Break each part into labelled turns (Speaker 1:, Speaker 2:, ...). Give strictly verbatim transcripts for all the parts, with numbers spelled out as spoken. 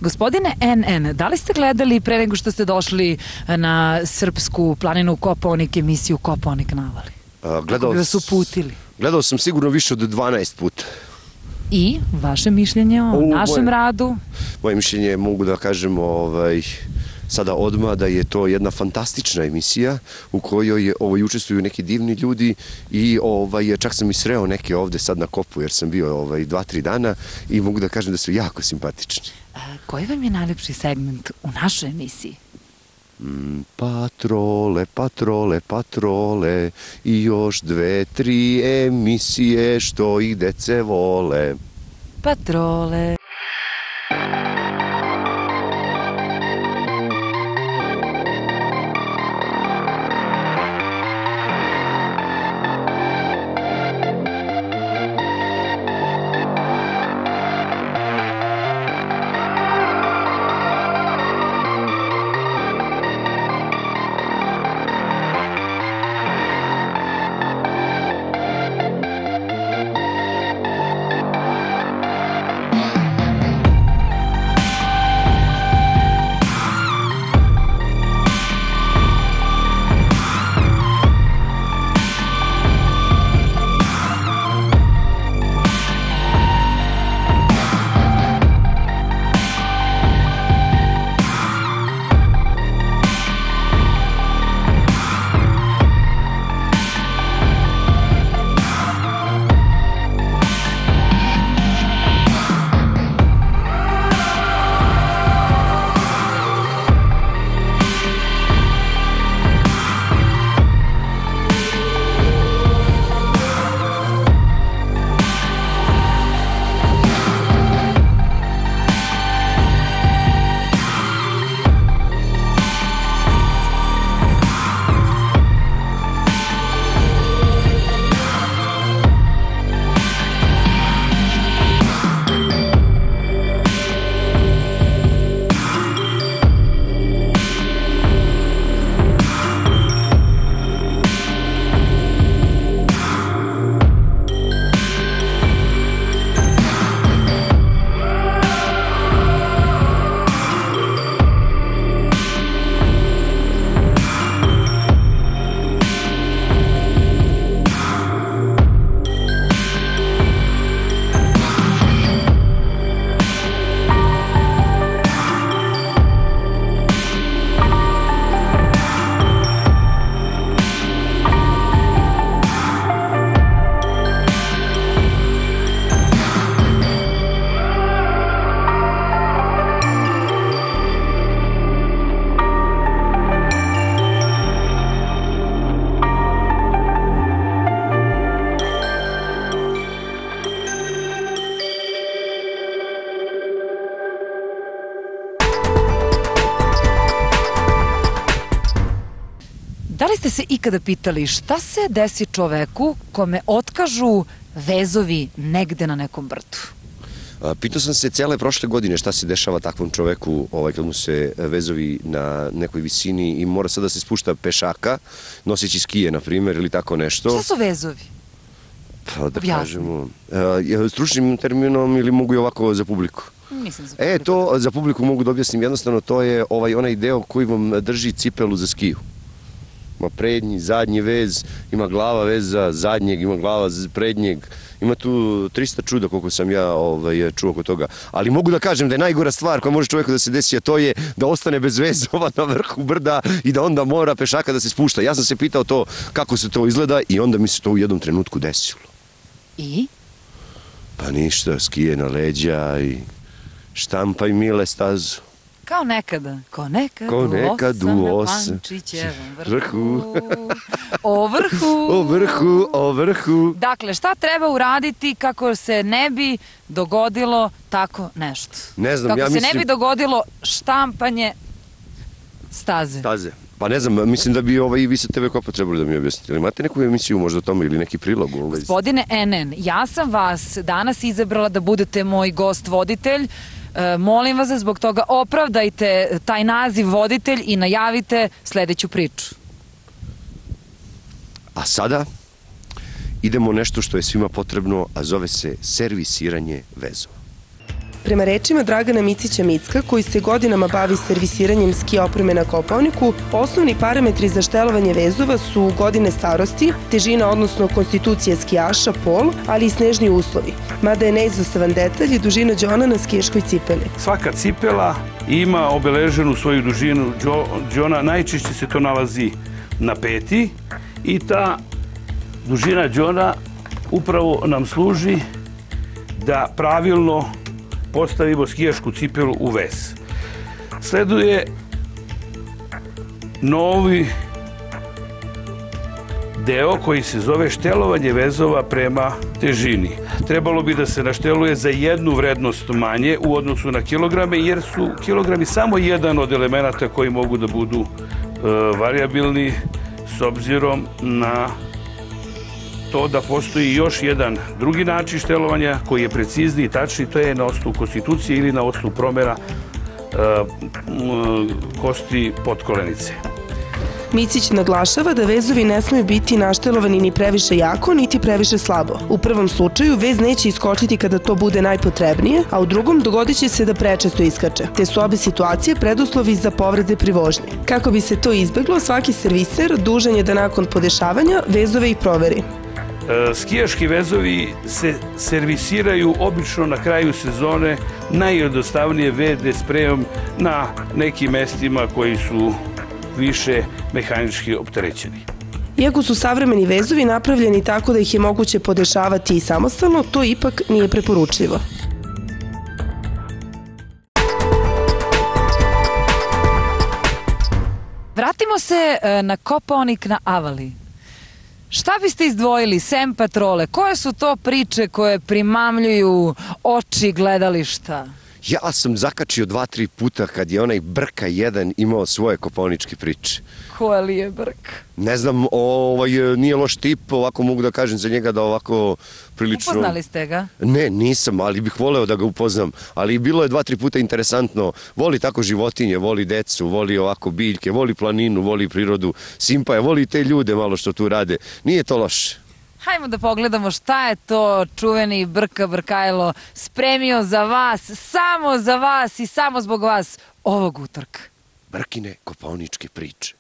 Speaker 1: Gospodine N N, da li ste gledali pre nego što ste došli na srpsku planinu Kopaonik emisiju Kopaonik navali?
Speaker 2: A, gledao,
Speaker 1: Kako bi vas uputili?
Speaker 2: Gledao sam sigurno više od dvanaest puta.
Speaker 1: I vaše mišljenje o, o našem moje, radu?
Speaker 2: Moje mišljenje mogu da kažem ovaj, sada odmah da je to jedna fantastična emisija u kojoj ovaj, učestvuju neki divni ljudi i ovaj, čak sam i sreo neke ovde sad na Kopu jer sam bio ovaj, dva, tri dana i mogu da kažem da su jako simpatični.
Speaker 1: A, koji vam je najlepši segment u našoj emisiji?
Speaker 2: Mm, patrole, patrole, patrole i još dve, tri emisije što ih dece vole.
Speaker 1: Patrole. Da li ste se ikada pitali šta se desi čoveku kome otkažu vezovi negde na nekom brdu?
Speaker 2: Pitao sam se cele prošle godine šta se dešava takvom čoveku ovaj, kad mu se vezovi na nekoj visini i mora sada da se spušta pešaka, noseći skije, na primjer, ili tako nešto.
Speaker 1: Šta su vezovi?
Speaker 2: Pa da kažemo, stručnim terminom ili mogu i ovako za publiku?
Speaker 1: Nisam za publiku.
Speaker 2: E, to za publiku mogu da objasnim jednostavno, to je ovaj, onaj deo koji vam drži cipelu za skiju. Ima prednji, zadnji vez, ima glava veza zadnjeg, ima glava prednjeg, ima tu trista čuda koliko sam ja ovaj, čuo oko toga. Ali mogu da kažem da je najgora stvar koja može čovjeku da se desi, a to je da ostane bez vezova na vrhu brda i da onda mora pešaka da se spušta. Ja sam se pitao to kako se to izgleda i onda mi se to u jednom trenutku desilo.
Speaker 1: I?
Speaker 2: Pa ništa, skije na leđa i štampaj mile stazu.
Speaker 1: Kao nekada, ko nekad,
Speaker 2: ko nekad u osam
Speaker 1: na Pančićevom vrhu. O vrhu.
Speaker 2: O vrhu, o vrhu.
Speaker 1: Dakle, šta treba uraditi kako se ne bi dogodilo tako nešto?
Speaker 2: Ne znam,
Speaker 1: kako
Speaker 2: ja
Speaker 1: se
Speaker 2: mislim...
Speaker 1: ne bi dogodilo štampanje staze.
Speaker 2: Staze. Pa ne znam, mislim da bi ovaj, vi sa te ve Kopa trebali da mi objasnite. Imate neku emisiju možda o tome ili neki prilog? Ovaj...
Speaker 1: Gospodine N N, ja sam vas danas izabrala da budete moj gost voditelj. E, molim vas da zbog toga opravdajte taj naziv voditelj i najavite sledeću priču.
Speaker 2: A sada idemo nešto što je svima potrebno, a zove se servisiranje vezova.
Speaker 3: Prema rečima Dragana Micića-Micka, koji se godinama bavi servisiranjem ski opreme na Kopaoniku, osnovni parametri za štelovanje vezova su godine starosti, težina odnosno konstitucija skijaša, pol, ali i snežni uslovi. Mada je neizostavan detalj i dužina đona na skijaškoj cipeli.
Speaker 4: Svaka cipela ima obeleženu svoju dužinu đona, najčešće se to nalazi na peti i ta dužina đona upravo nam služi da pravilno postavimo skijašku cipelu u vez. Sleduje novi deo koji se zove štelovanje vezova prema težini. Trebalo bi da se našteluje za jednu vrednost manje u odnosu na kilograme, jer su kilogrami samo jedan od elemenata koji mogu da budu varijabilni s obzirom na to da postoji još jedan drugi način štelovanja koji je precizniji i tačniji, to je na osnovu konstitucije ili na osnovu promjera kosti potkolenice.
Speaker 3: Micić naglašava da vezovi ne smeju biti naštelovani ni previše jako, niti previše slabo. U prvom slučaju vez neće iskočiti kada to bude najpotrebnije, a u drugom dogodit će se da prečesto iskače. Te su obe situacije preduslovi za povrede pri vožnji. Kako bi se to izbeglo, svaki serviser dužan je da nakon podešavanja vezove i proveri.
Speaker 4: Skijaški vezovi se servisiraju obično na kraju sezone najjednostavnije ve de sprejom na nekim mestima koji su više mehanički opterećeni.
Speaker 3: Iako su savremeni vezovi napravljeni tako da ih je moguće podešavati i samostalno, to ipak nije preporučljivo.
Speaker 1: Vratimo se na Kopaonik na Avali. Šta biste izdvojili, sem patrole? Koje su to priče koje primamljuju oči gledališta?
Speaker 2: Ja sam zakačio dva, tri puta kad je onaj Brka jedan imao svoje kopaoničke priče.
Speaker 1: Ko li je Brk?
Speaker 2: Ne znam, ovaj, nije loš tip, ovako mogu da kažem za njega da ovako prilično...
Speaker 1: Upoznali ste ga?
Speaker 2: Ne, nisam, ali bih voleo da ga upoznam. Ali bilo je dva, tri puta interesantno. Voli tako životinje, voli decu, voli ovako biljke, voli planinu, voli prirodu. Simpa je, voli te ljude malo što tu rade. Nije to loše.
Speaker 1: Hajmo da pogledamo šta je to čuveni Brka Brkajlo spremio za vas, samo za vas i samo zbog vas ovog utorka.
Speaker 2: Brkine kopaoničke priče.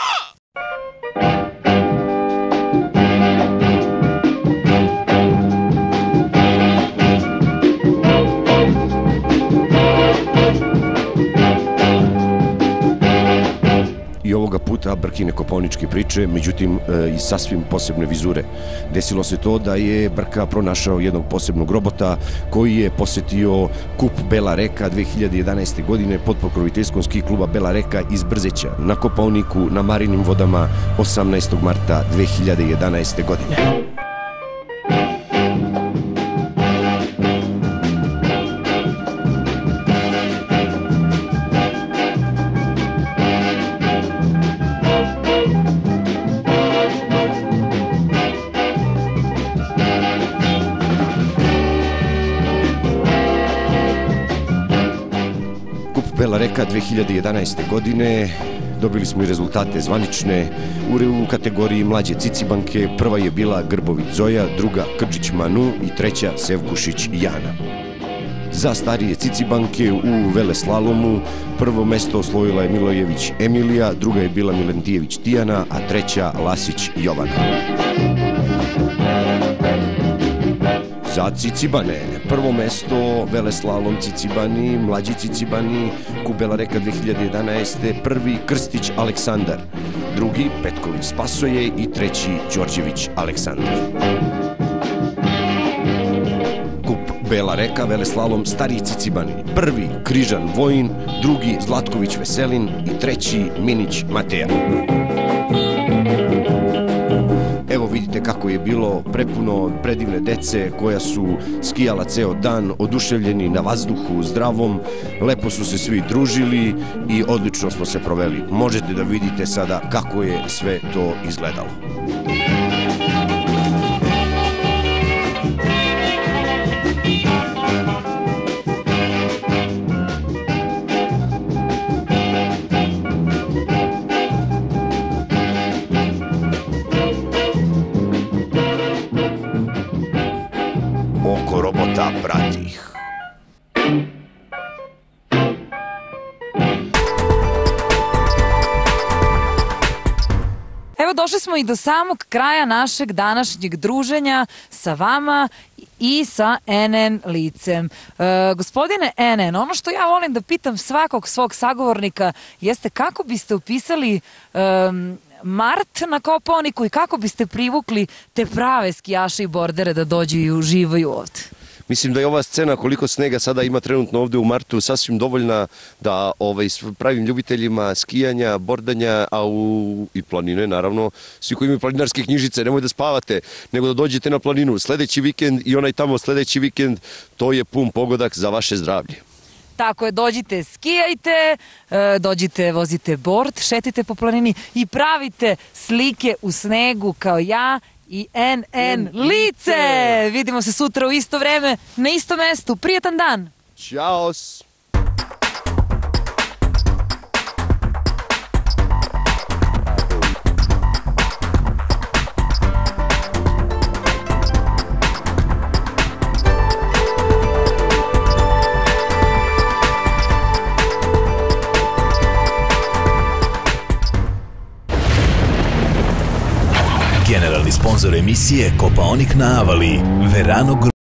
Speaker 2: I ovoga puta Brkine kopaoničke priče, međutim iz sasvim posebne vizure. Desilo se to da je Brka pronašao jednog posebnog robota koji je posetio kup Bela Reka dve hiljade jedanaeste. godine pod pokroviteljstvom ski kluba Bela Reka iz Brzeća na Kopaoniku na Marinim vodama osamnaestog marta dve hiljade jedanaeste. godine. Bela Reka dve hiljade jedanaeste. godine dobili smo i rezultate zvanične u kategoriji mlađe cicibanke. Prva je bila Grbović Zoja, druga Krčić Manu i treća Sevkušić Jana. Za starije cicibanke u veleslalomu prvo mesto osvojila je Milojević Emilija, druga je bila Milentijević Tijana, a treća Lasić Jovana. Za cicibane, prvo mesto veleslalom cicibani, mlađi cicibani, kup Bela Reka dve hiljade jedanaeste. Prvi Krstić Aleksandar, drugi Petković Spasoje i treći Đorđević Aleksandar. Kup Bela Reka, veleslalom stariji cicibani, prvi Križan Vojin, drugi Zlatković Veselin i treći Minić Mateja. Evo vidite kako je bilo prepuno predivne dece koja su skijala ceo dan, oduševljeni na vazduhu, zdravom, lepo su se svi družili i odlično smo se proveli. Možete da vidite sada kako je sve to izgledalo. Oko robota prati ih.
Speaker 1: Evo, došli smo i do samog kraja našeg današnjeg druženja sa vama i sa N N licem. E, gospodine N N, ono što ja volim da pitam svakog svog sagovornika jeste kako biste opisali um, mart na Kopaoniku i kako biste privukli te prave skijaše i bordere da dođu i uživaju ovde?
Speaker 2: Mislim da je ova scena koliko snega sada ima trenutno ovde u martu sasvim dovoljna da ovaj, pravim ljubiteljima skijanja, bordanja, a u, i planine naravno, svi koji imaju planinarske knjižice, nemoj da spavate, nego da dođete na planinu. Sledeći vikend i onaj tamo sledeći vikend, to je pun pogodak za vaše zdravlje.
Speaker 1: Tako je, dođite, skijajte, dođite, vozite bord, šetite po planini i pravite slike u snegu kao ja i N N lice. Vidimo se sutra u isto vreme, na istom mestu. Prijetan dan!
Speaker 2: Ćao!
Speaker 5: Generalni sponzor emisije Kopaonik na Avali, Verano